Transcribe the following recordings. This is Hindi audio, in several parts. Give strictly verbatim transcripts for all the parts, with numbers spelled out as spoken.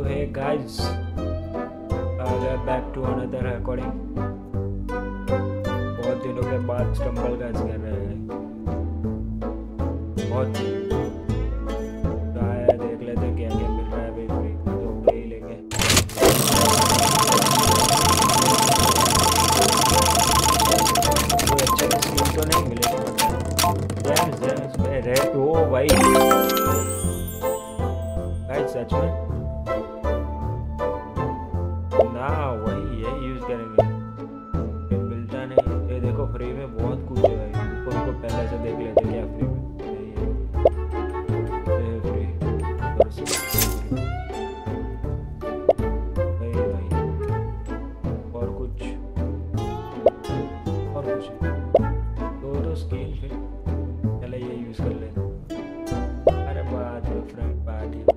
तो hey guys, back to another recording. बहुत दिनों के बाद स्टम्बल गाइस कर रहे हैं। बहुत है, देख लेते हैं क्या क्या मिल रहा है। भाई तो भाई लेंगे। कोई अच्छा स्किन तो नहीं मिलेगा। जेम्स जेम्स में रेड हो भाई गाइस, सच में ना वही है, यूज करेंगे। मिलता नहीं ये देखो, फ्री में बहुत कुछ है भाई। उनको पहले से देख लेते क्या फ्री में नहीं है। फ्री भाई भाई और कुछ और कुछ दो दो स्किन फिर पहले ये यूज कर लेते। अरे बात है फ्रेंड, बात ही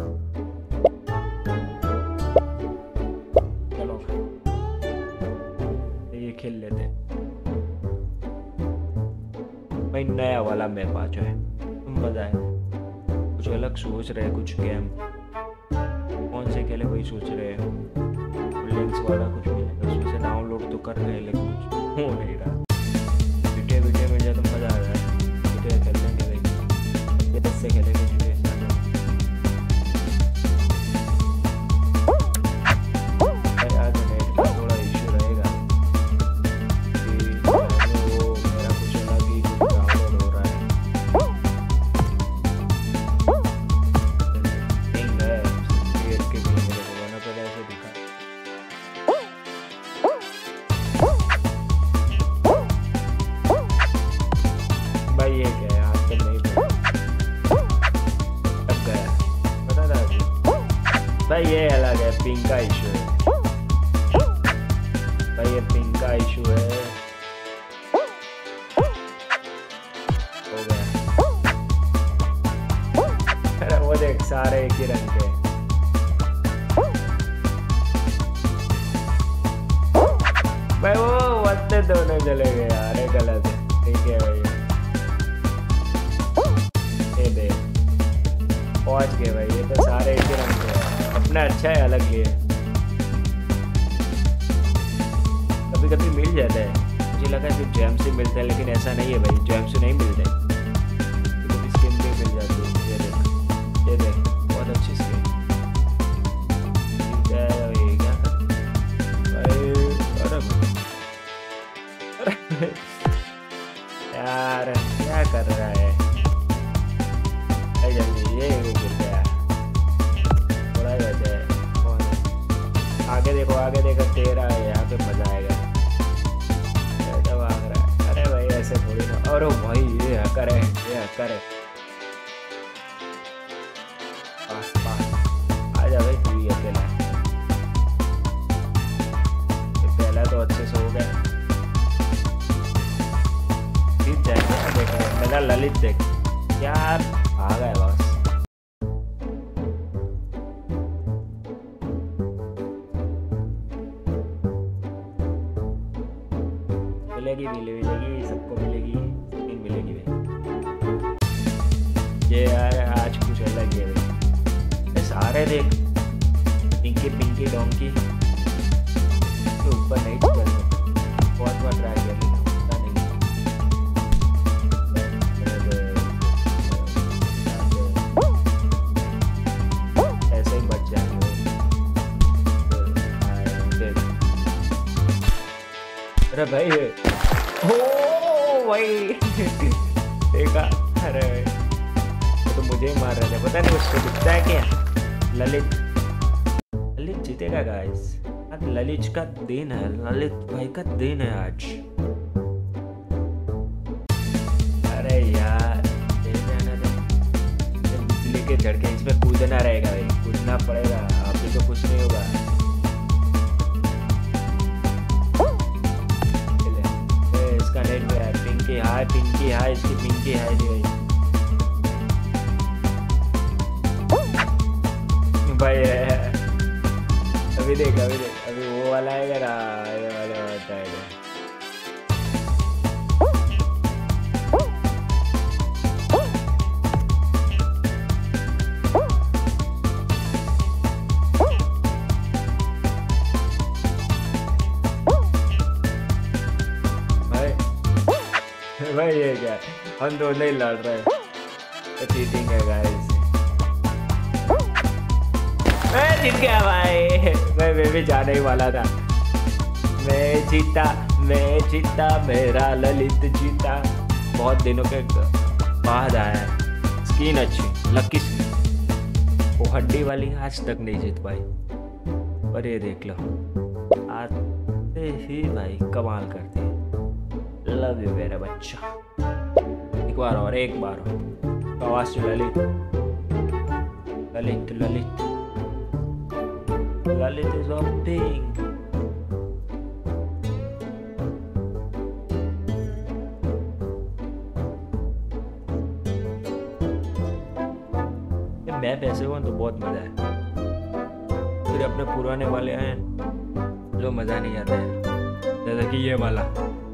खेल लेते भाई। नया वाला मैप आ जाए मजा है। कुछ अलग सोच रहे, कुछ गेम कौन से खेले वही सोच रहे हो। लिंक्स वाला कुछ मिलेगा, उसमें से डाउनलोड तो कर रहे लेकिन कुछ हो नहीं रहा। वीडियो वीडियो में जाए तो मजा आ रहा है। वीडियो खेल लेंगे भाई, ये दस से खेलेंगे वीडियो। भाई ये अलग है, पिंक का इशू है भाई, ये पिंक का इशू है। हो गया। अरे वो देख, सारे एक ही रंग के। भाई वो वत्ते दोनों चले गए यार, ये गलत है। ठीक है भाई, ये देख पहुंच गए भाई। ये तो सारे एक ही रंग के हैं। अपना अच्छा है, अलग लिए कभी कभी मिल जाता है। मुझे लगा सिर्फ जेम से मिलता है, लेकिन ऐसा नहीं है भाई। जेम से नहीं मिलते, कभी स्किन भी मिल जाती है। ये देख, ये देख बहुत अच्छी स्किन है भाई। क्या भाई, अरे यार क्या कर रहा है जल्दी। ये गिर गया, थोड़ा वैसे है। आगे देखो, आगे देखो, तेरा है यहाँ पे, मजा आएगा। भाग रहा है, अरे भाई ऐसे थोड़ी ना। अरे भाई ये हैकर है, ये हैकर है। पास पास आ जा भाई, तू ही अकेला है। पहला तो अच्छे से हो गया। जीत जाएगा। देख मेरा ललित, देख क्या आ गया बस। मिलेगी मिलेगी, सबको मिलेगी, स्किन मिलेगी भाई। ये यार आज कुछ अलग है भाई। सारे देख, पिंकी पिंकी डोंकी के ऊपर नहीं चल सकते। बहुत बार ट्राई कर लिया, होता नहीं। ऐसे ही बच जाएंगे। अरे भाई ओ भाई देखा, अरे तो मुझे ही मार रहे थे। पता नहीं उसको दिखता है क्या। ललित ललित जीतेगा गाइस। आज ललित का दिन है, ललित भाई का दिन है आज। अरे यार बिजली के झटके, इसमें कूदना रहेगा भाई, कूदना पड़ेगा। अभी तो कुछ नहीं होगा। इसका नेट पे है, पिंकी हाय, पिंकी हाय, इसकी पिंकी हाय भाई। भाई अभी देख, अभी देख, अभी वो वाला आएगा ना, ये वाला होता है। हम दोनों ही लड़ रहे हैं, तो चीटिंग है गाइस। मैं जीत गया भाई, मैं मैं भी जाने ही वाला था। मैं जीता मैं जीता मेरा ललित जीता। बहुत दिनों के बाद आया है। स्किन अच्छी, लकी स्किन। वो हड्डी वाली आज तक नहीं जीत पाई, पर ये देख लो आते ही भाई कमाल करती है। लव यू मेरा बच्चा। एक बार और, एक बार और आवाज से ललित ललित ललित ललित इज ऑप्टिंग। मैप ऐसे हुआ तो बहुत मजा है, फिर अपने पुराने वाले हैं जो मजा नहीं आता है, जैसे कि ये वाला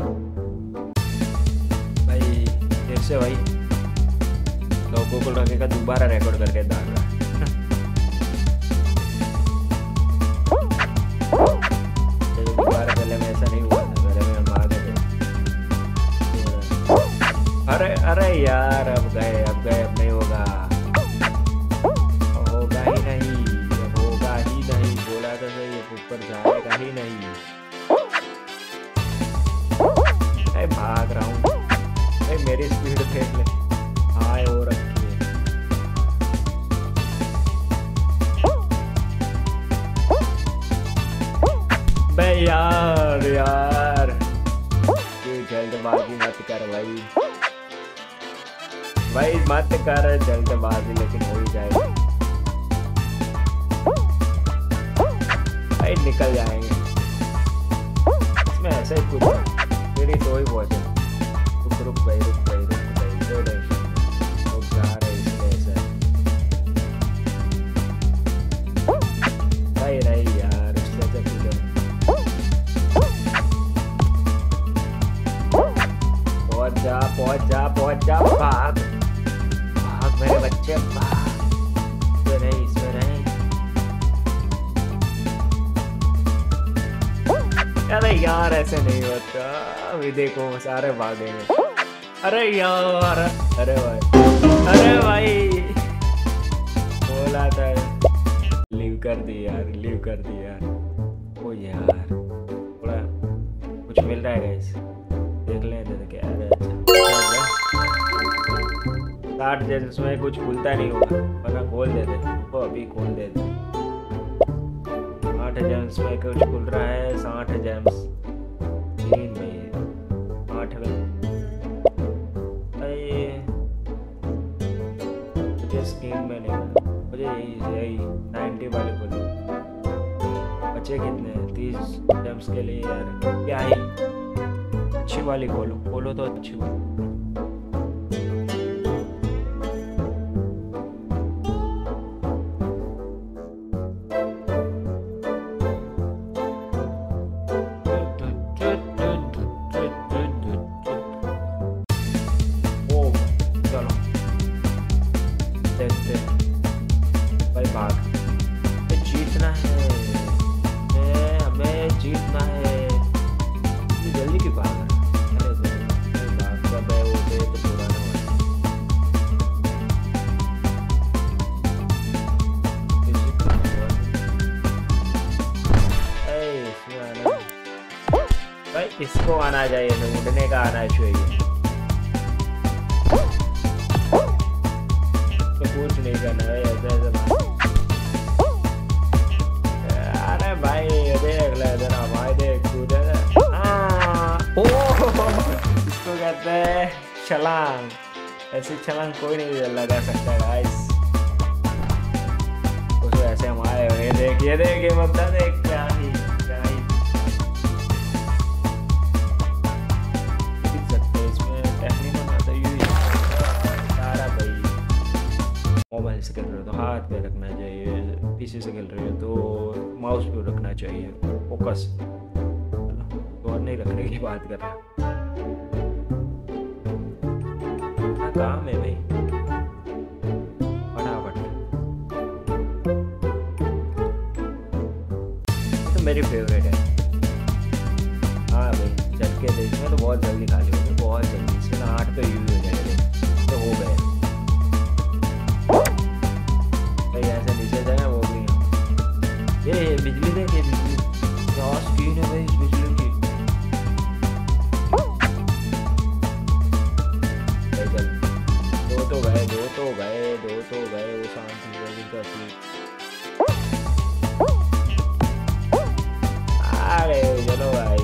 भाई। फिर से भाई लोगों को लगेगा दोबारा रिकॉर्ड करके डाल रहा है। दोबारा पहले में ऐसा नहीं हुआ था, पहले में हम आ गए थे। अरे अरे यार अब गए अब गए अब नहीं होगा, होगा ही नहीं, अब होगा ही नहीं। बोला तो सही, ऊपर जाएगा ही नहीं। मैं भाग रहा हूँ भाई, मेरी स्पीड देख ले। हाय हो रखी है बे यार यार, तू जल्दबाजी मत कर भाई भाई मत कर जल्दबाजी, लेकिन हो ही जाएगा भाई, निकल जाएंगे इसमें। ऐसा ही कुछ फिर ही तो ही पहुंचे। रुक रुक भाई रुक भाई रुक भाई, जो टेंशन लोग जा रहे इसमें ऐसा भाई रही यार, उससे अच्छा कूदो। पहुंच जा पहुंच जा पहुंच जा, भाग भाग मेरे बच्चे भाग। इसमें नहीं इसमें नहीं। अरे यार ऐसे नहीं होता, अभी देखो सारे भागेंगे। अरे यार अरे भाई अरे भाई बोला था, लीव कर दी यार, लीव कर दी यार। ओ यार थोड़ा कुछ मिल रहा है गाइस, देख लें जैसे क्या। अरे अच्छा साठ जेम्स में कुछ खुलता नहीं होगा, वरना खोल देते वो, अभी खोल देते। आठ जेम्स में कुछ खुल रहा है, साठ जेम्स तीन में आठ में। मुझे स्कीम में नहीं, मुझे यही यही नाइन्टी वाले खोले। बचे कितने तीस जेम्स के लिए यार, क्या ही अच्छी वाली खोलो, खोलो तो अच्छी वाली। भाई भाग, जीतना है हमें, जीतना है। जल्दी की भाग भाग है, वो दे तो पूरा ना भाई, इसको आना चाहिए, उड़ने का आना चाहिए, कुछ नहीं करना है ऐसे ऐसे। अरे भाई देख ले जरा भाई, देख कूदे। इसको कहते हैं छलांग, ऐसी छलांग कोई नहीं लगा सकता गाइस। उसको ऐसे हम आए, ये देख ये देख ये बंदा देख, क्या ही क्या ही देख सकते हैं इसमें। टेक्निक बनाता यूं ही सारा भाई। मोबाइल से खेल रहे हो तो हाथ पे रखना चाहिए, पीसी से खेल रहे हो तो माउस पे रखना चाहिए, फोकस। तो और नहीं रखने की बात कर रहा, क्या काम है भाई, फटाफट। तो मेरी फेवरेट है। हाँ भाई झटके दे, इसमें तो बहुत जल्दी खाली हो गई, बहुत जल्दी। इसमें आठ पे यूज हो जाएगा। हो गए भाई, ऐसे नीचे जाए वो भी। ये ये बिजली देख, ये बिजली क्या स्क्रीन है भाई इस बिजली की। भाई चल, दो तो गए दो तो गए दो तो गए वो शांति से इनका सीन। अरे चलो भाई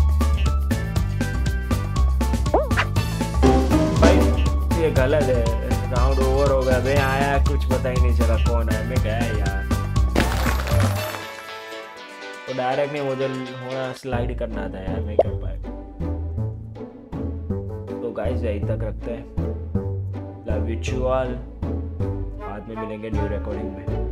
भाई ये गलत है, राउंड ओवर हो गया। मैं आया कुछ पता ही नहीं चला कौन है, मैं गया यार। तो डायरेक्ट नहीं, मुझे होना स्लाइड करना था यार, नहीं कर पाए। तो गाइस यहीं तक रखते हैं। लव यू ऑल, बाद में मिलेंगे न्यू रिकॉर्डिंग में।